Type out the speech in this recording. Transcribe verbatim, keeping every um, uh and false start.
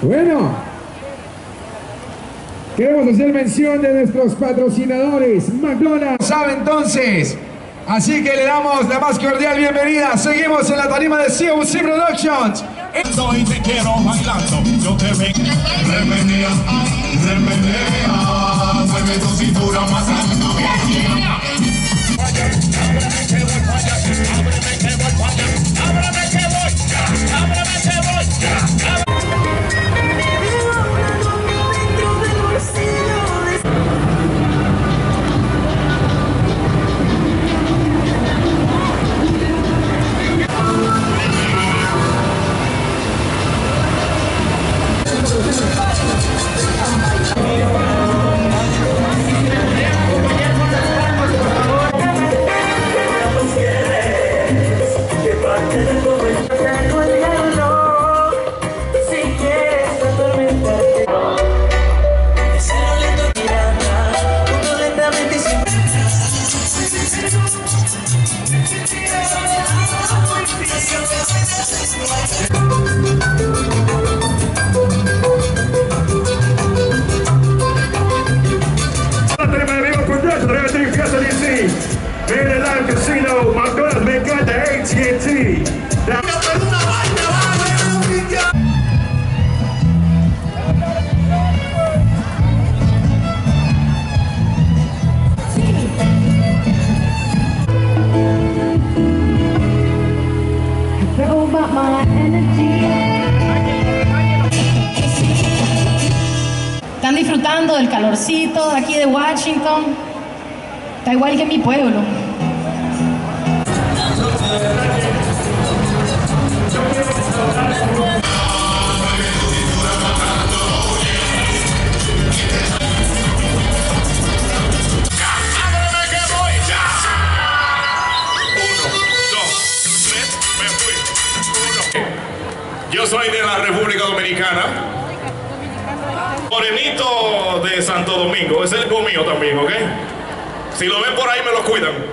Bueno, queremos hacer mención de nuestros patrocinadores, McDonald's. ¿Sabe entonces? Así que le damos la más cordial bienvenida. Seguimos en la tarima de C O C Productions. Y te quiero bailando, yo te veo. Remenea, remenea, mueve tu cintura más alto. Ábreme que voy para allá, ábreme que voy para allá, ábreme que voy, ábreme que voy. Casino, McDonald's, me encanta A T and T. Están disfrutando del calorcito de aquí de Washington. Está igual que mi pueblo. Yo soy de la República Dominicana, morenito de Santo Domingo, es el mío también, ¿ok? Si lo ven por ahí me lo cuidan.